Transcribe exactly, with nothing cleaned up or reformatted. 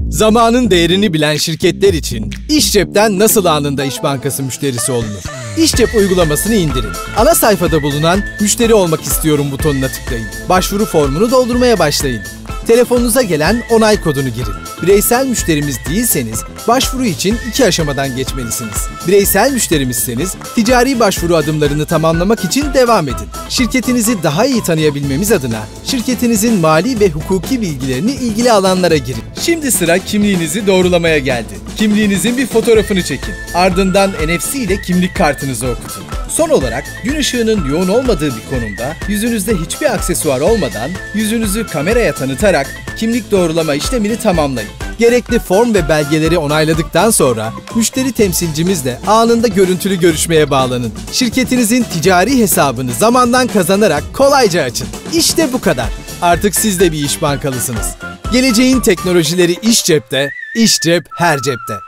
Zamanın değerini bilen şirketler için İşcep'ten nasıl anında İş Bankası müşterisi olunur? İşcep uygulamasını indirin. Ana sayfada bulunan "Müşteri olmak istiyorum" butonuna tıklayın. Başvuru formunu doldurmaya başlayın. Telefonunuza gelen onay kodunu girin. Bireysel müşterimiz değilseniz başvuru için iki aşamadan geçmelisiniz. Bireysel müşterimizseniz ticari başvuru adımlarını tamamlamak için devam edin. Şirketinizi daha iyi tanıyabilmemiz adına şirketinizin mali ve hukuki bilgilerini ilgili alanlara girin. Şimdi sıra kimliğinizi doğrulamaya geldi. Kimliğinizin bir fotoğrafını çekin. Ardından N F C ile kimlik kartınızı okutun. Son olarak gün ışığının yoğun olmadığı bir konumda yüzünüzde hiçbir aksesuar olmadan yüzünüzü kameraya tanıtarak kimlik doğrulama işlemini tamamlayın. Gerekli form ve belgeleri onayladıktan sonra müşteri temsilcimizle anında görüntülü görüşmeye bağlanın. Şirketinizin ticari hesabını zamandan kazanarak kolayca açın. İşte bu kadar. Artık siz de bir İş Bankalısınız. Geleceğin teknolojileri İşcep'te, İşcep her cepte.